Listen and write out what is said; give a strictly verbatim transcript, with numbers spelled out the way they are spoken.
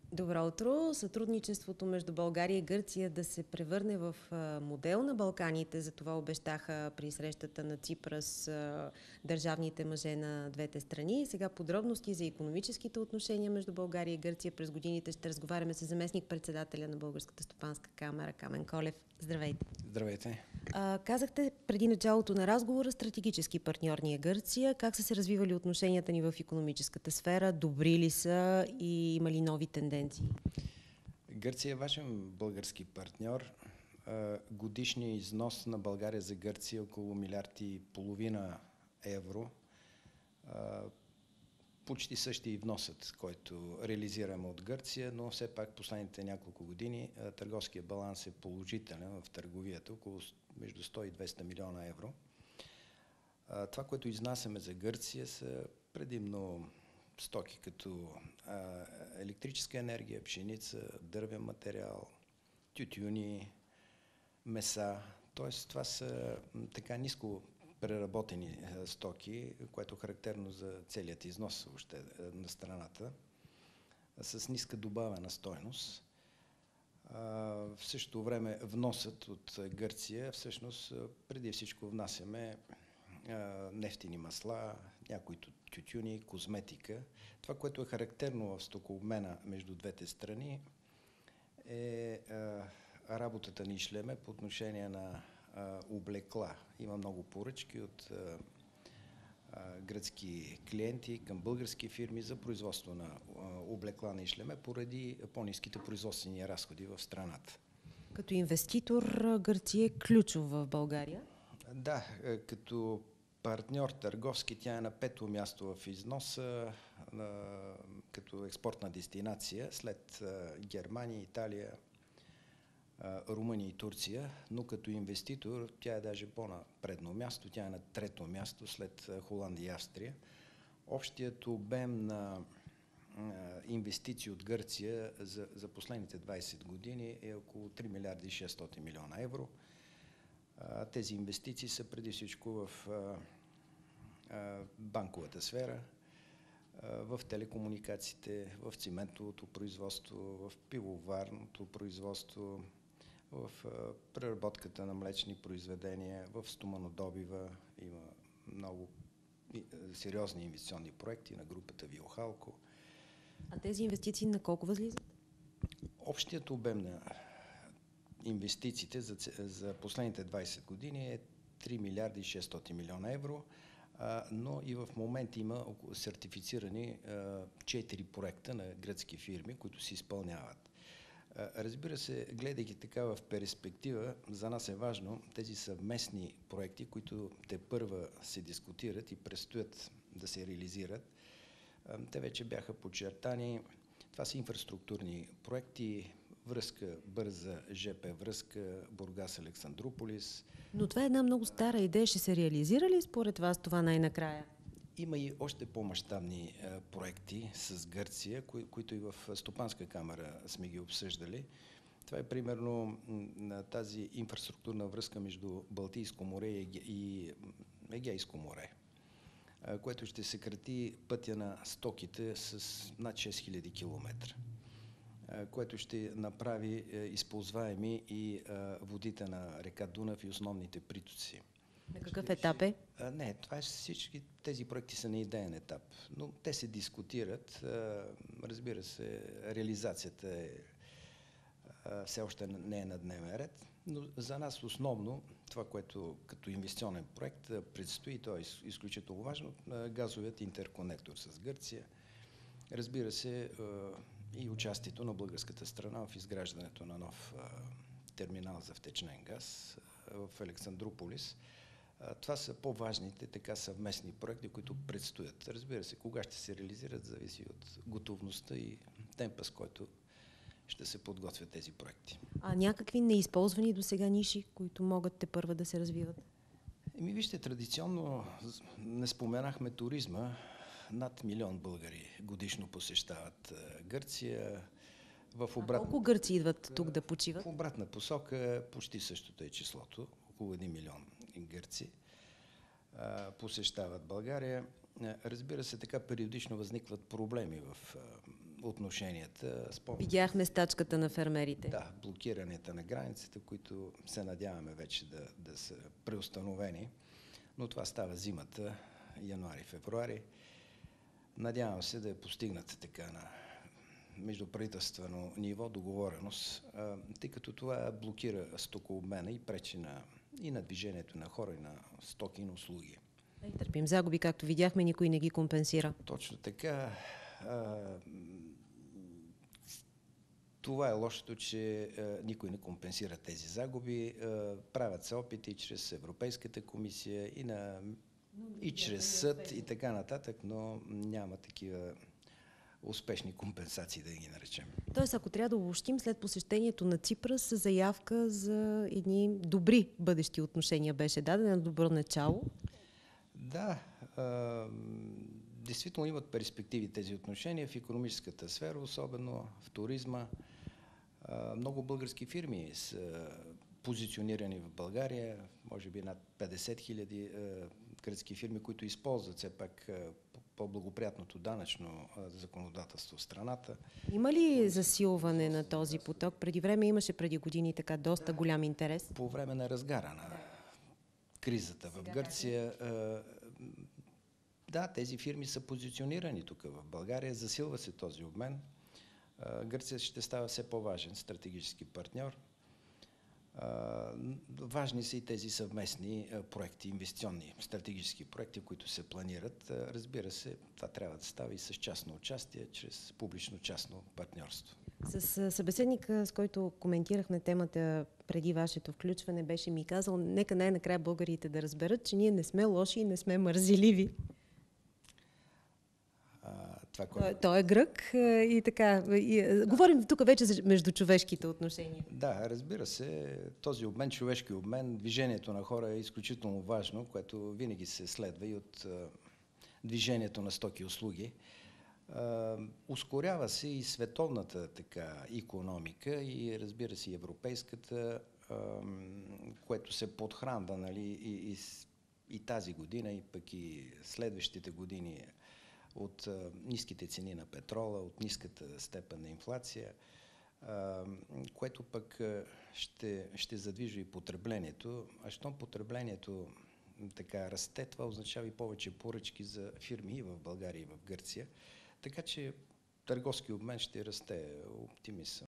Добро утро! Сътрудничеството между България и Гърция да се превърне в модел на Балканите, за това обещаха при срещата на Ципрас държавните мъже на двете страни. Сега подробности за икономическите отношения между България и Гърция през годините ще разговаряме с заместник-председателя на Българската стопанска камара Камен Колев. Здравейте! Здравейте! А, казахте преди началото на разговора, стратегически партньор ни е Гърция. Как са се развивали отношенията ни в икономическата сфера? Добри ли са и има ли нови тенденции? Гърция е важен български партньор. Годишният износ на България за Гърция е около милиард и половина евро. Почти същия и вносът, който реализираме от Гърция, но все пак последните няколко години търговския баланс е положителен в търговията, около между сто и двеста милиона евро. Това, което изнасяме за Гърция, са предимно стоки като а, електрическа енергия, пшеница, дървен материал, тютюни, меса. Тоест това са така ниско преработени а, стоки, което е характерно за целият износ въобще на страната, а, с ниска добавена стойност. А, в същото време вносът от Гърция, всъщност преди всичко внасяме нефтини масла, някои тютюни, козметика. Това, което е характерно в стокообмена между двете страни, е а, работата ни шлеме по отношение на а, облекла. Има много поръчки от а, а, гръцки клиенти към български фирми за производство на а, облекла на шлеме поради по-ниските производствени разходи в страната. Като инвеститор Гърция е ключов в България? Да, като партньор търговски тя е на пето място в износа като експортна дестинация след Германия, Италия, Румъния и Турция, но като инвеститор тя е даже по-напредно място, тя е на трето място след Холандия и Австрия. Общият обем на инвестиции от Гърция за, за последните двайсет години е около три милиарда и шестстотин милиона евро. Тези инвестиции са преди всичко в банковата сфера, в телекомуникациите, в циментовото производство, в пивоварното производство, в преработката на млечни произведения, в стоманодобива. Има много сериозни инвестиционни проекти на групата Виохалко. А тези инвестиции на колко възлизат? Общият обем на инвестициите за, за последните двайсет години е три милиарда и шестстотин милиона евро, а, но и в момента има сертифицирани а, четири проекта на гръцки фирми, които се изпълняват. А, разбира се, гледайки така в перспектива, за нас е важно тези съвместни проекти, които тепърва се дискутират и предстоят да се реализират. А, те вече бяха подчертани. Това са инфраструктурни проекти, връзка, бърза ЖП връзка Бургас-Александруполис. Но това е една много стара идея. Ще се реализира ли според вас това най-накрая? Има и още по-мащабни е, проекти с Гърция, кои, които и в Стопанска камара сме ги обсъждали. Това е примерно на тази инфраструктурна връзка между Балтийско море и Егейско море, е, което ще съкрати пътя на стоките с над шест хиляди километра, което ще направи е, използваеми и е, водите на река Дунав и основните притоци. На какъв етап е? А, не, това е всички тези проекти са на идеен етап, но те се дискутират. А, разбира се, реализацията е, а, все още не е на дневен ред, но за нас основно това, което като инвестиционен проект предстои, то е изключително важно, газовият интерконектор с Гърция. Разбира се, и участието на българската страна в изграждането на нов а, терминал за втечнен газ а, в Александруполис. А, това са по-важните така съвместни проекти, които предстоят. Разбира се, кога ще се реализират, зависи от готовността и темпа, с който ще се подготвят тези проекти. А някакви неизползвани до сега ниши, които могат тепърва да се развиват? Еми вижте, традиционно не споменахме туризма. Над милион българи годишно посещават Гърция. В обрат... А колко гърци идват тук да почиват? В обратна посока почти същото е числото. Около един милион гърци а, посещават България. Разбира се, така периодично възникват проблеми в а, отношенията. Спомням, Видяхме стачката на фермерите. да, блокирането на границите, които се надяваме вече да, да са преустановени, но това става зимата, януари-февруари. Надявам се да е постигната така на междуправителствено ниво договореност, тъй като това блокира стокообмена и пречи на, и на движението на хора, и на стоки, и на услуги. И търпим загуби, както видяхме, никой не ги компенсира. Точно така. Това е лошото, че никой не компенсира тези загуби. Правят се опити чрез Европейската комисия и, на, и чрез съд и така нататък, но няма такива успешни компенсации, да ги наречем. Тоест, ако трябва да обобщим, след посещението на Ципрас, заявка за едни добри бъдещи отношения беше дадена, на добро начало. Да, а, действително имат перспективи тези отношения в икономическата сфера, особено в туризма. А, много български фирми са позиционирани в България, може би над петдесет хиляди гръцки фирми, които използват все пак по-благоприятното данъчно законодателство в страната. Има ли засилване на този поток? Преди време имаше, преди години, така доста голям интерес. По време на разгара на кризата в Гърция, да, тези фирми са позиционирани тук в България, засилва се този обмен. Гърция ще става все по-важен стратегически партньор. Важни са и тези съвместни проекти, инвестиционни, стратегически проекти, които се планират. Разбира се, това трябва да става и с частно участие, чрез публично-частно партньорство. С събеседника, с който коментирахме темата преди вашето включване, беше ми казал, нека най-накрая българите да разберат, че ние не сме лоши и не сме мързеливи. Това, кое... той, той е грък и така. И, говорим тук вече за междучовешките отношения. Да, разбира се, този обмен, човешки обмен, движението на хора е изключително важно, което винаги се следва и от а, движението на стоки и услуги. А, ускорява се и световната така икономика и разбира се и европейската, а, което се подхранва, нали, и, и, и тази година, и пък и следващите години от а, ниските цени на петрола, от ниската степен на инфлация, а, което пък а, ще, ще задвижи и потреблението. А щом потреблението така расте, това означава и повече поръчки за фирми и в България, и в Гърция. Така че търговски обмен ще расте, оптимист съм.